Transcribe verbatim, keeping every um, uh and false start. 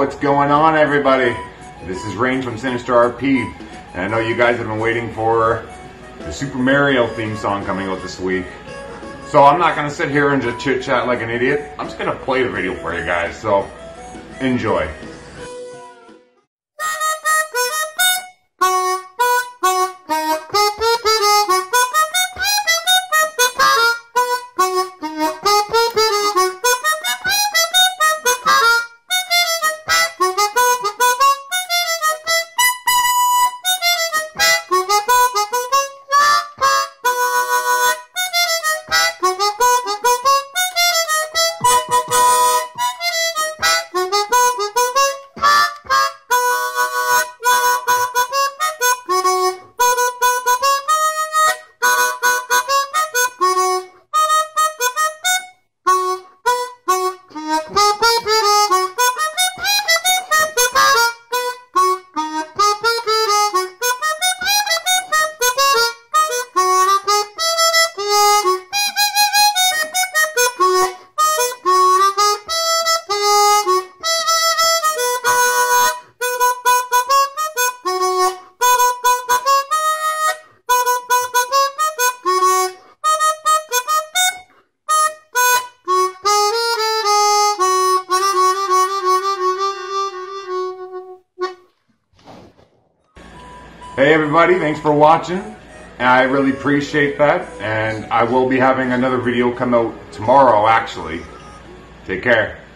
what's going on, everybody? This is Rain from Sinister R P, and I know you guys have been waiting for the Super Mario theme song coming out this week. So I'm not gonna sit here and just chit chat like an idiot. I'm just gonna play the video for you guys, so enjoy. Hey everybody, thanks for watching. I really appreciate that, and I will be having another video come out tomorrow actually. Take care.